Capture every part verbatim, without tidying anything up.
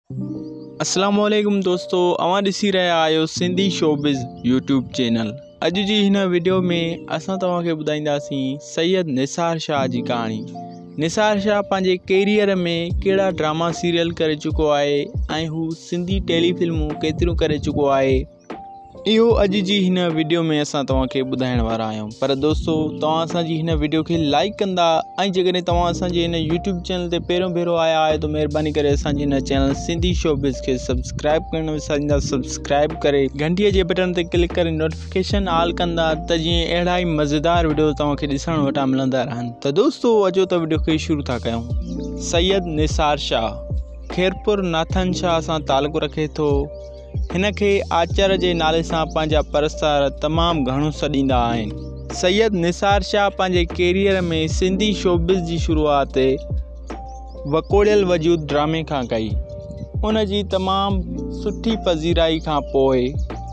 अस्सलाम वालेकुम दोस्तों, अवां ॾिसी रहिया आहियो सिंधी शोबिज़ यूट्यूब चैनल। अॼु जी हिन वीडियो में असां तव्हांखे ॿुधाईंदासीं सैयद निसार शाह जी कहाणी। निसार शाह पंहिंजे कैरियर में कहिड़ा ड्रामा सीरियल करे चुको आहे ऐं हू सिंधी टेली फिल्मूं केतिरियूं करे चुको आहे, इहो अॼु जी हिन वीडियो में असां तव्हांखे ॿुधाइण वारा आहियूं। पर दोस्तों, तव्हां असांजी हिन वीडियो खे लाइक कंदा ऐं जेकॾहिं तव्हां असांजे हिन यूट्यूब चैनल ते पहिरियों भेरो आया आहियो त महिरबानी करे असांजे हिन चैनल सिंधी शोबिज़ खे सब्सक्राइब करणु विसारींदा। सब्सक्राइब करे घंटीअ जे बटन ते क्लिक करे नोटिफिकेशन ऑल कंदा त जीअं अहिड़ा ई मज़ेदार वीडियो तव्हांखे ॾिसण वटां मिलंदा रहनि। त दोस्तों, अचो त वीडियो खे शुरू था कयूं। सैयद निसार शाह खैरपुर नाथन शाह सां तालुक़ु रखे थो। हिन खे आचार्य जे नाले सां पंहिंजा परस्तार तमामु घणो सॾींदा आहिनि। सैयद निसार शाह पंहिंजे कैरियर में सिंधी शोबिज़ जी शुरूआति वकोड़ियल वजूद ड्रामे खां कई। उन जी तमामु सुठी पज़ीराई खां पोइ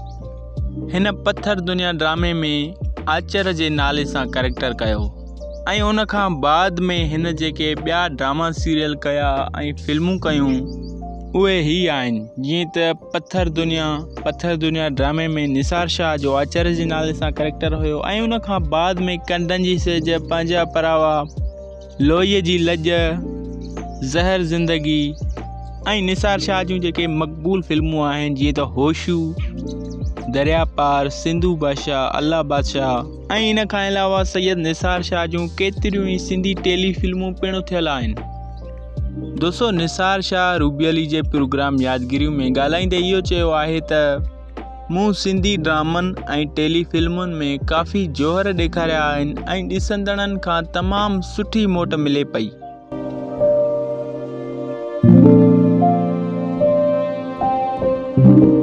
हिन पत्थर दुनिया ड्रामे में आचार्य जे नाले सां कैरेक्टर कयो ऐं उन खां बाद में हिन जेके ॿिया ड्रामा सीरियल कया ऐं फिल्मूं कयूं उहे ही आहिनि, जीअं त पत्थर दुनिया पत्थर दुनिया ड्रामे में निसार शाह जो आचार्य जे नाले सां कैरेक्टर हुयो ऐं उन खां बाद में कंदनि जी सिज, पंहिंजा परावा, लोहीअ जी लॼ, ज़हर ज़िंदगी ऐं निसार शाह जूं जेके मक़बूल फिल्मूं आहिनि जीअं त होशू, दरिया पार, सिंधु बादशाह, अल्लाह बादशाह ऐं इन खां अलावा सैयद निसार शाह जूं केतिरियूं ई सिंधी टेली फिल्मूं पिणु थियल आहिनि। दोस्तों, निसार शाह रूबी अली जे प्रोग्राम यादगिरियूं में ॻाल्हाईंदे इहो चयो आहे त मूं सिंधी ड्रामनि ऐं टेली फिल्मुनि में काफ़ी जौहर ॾेखारिया आहिनि ऐं ॾिसंदड़नि खां तमामु सुठी मोट मिले पई। Thank you.